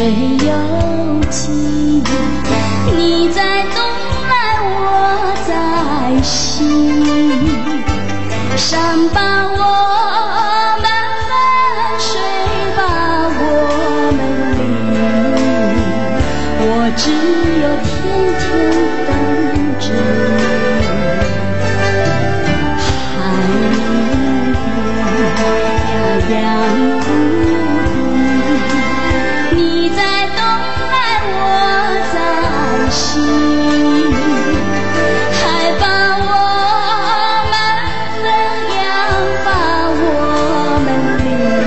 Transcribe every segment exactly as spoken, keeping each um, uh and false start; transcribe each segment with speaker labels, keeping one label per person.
Speaker 1: 有情，你在东来我在西，山把我们分，水把我们离，我只有天天等着你，海边呀呀孤独，你在东来我在西，海把我们分，洋把我们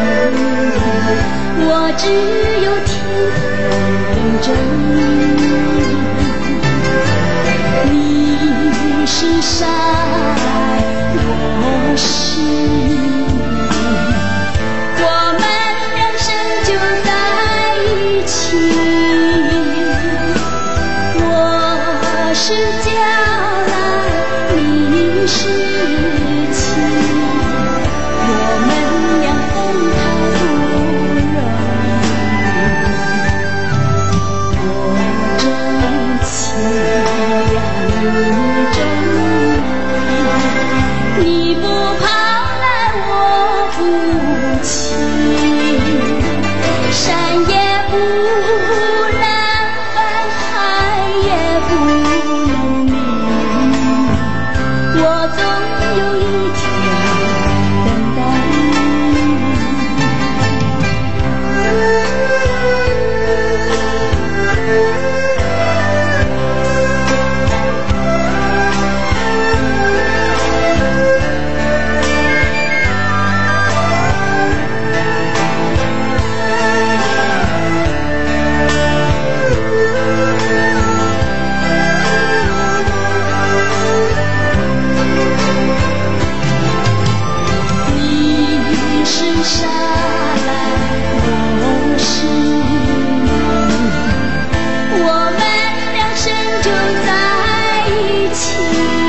Speaker 1: 离，我只有天天等着你，你是沙来我是我们人生就在一起，我是娇来你是情，我们俩分开不容易，我真情呀你真意，你不跑来我不弃，山也不能分，海也不能离，我总有一天等待你是沙来我是我们两生就在一起，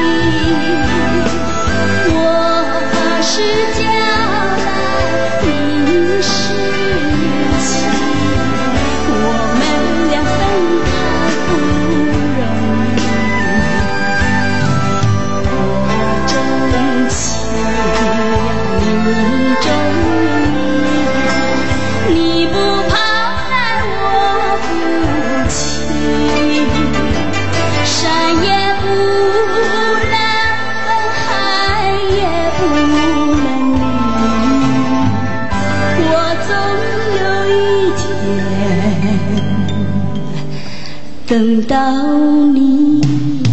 Speaker 1: 我是娇来你是情，我们俩分开不容易，我真情呀你真意，你不跑来我不弃，山也不能分，海也不能离，我总有一天等到你。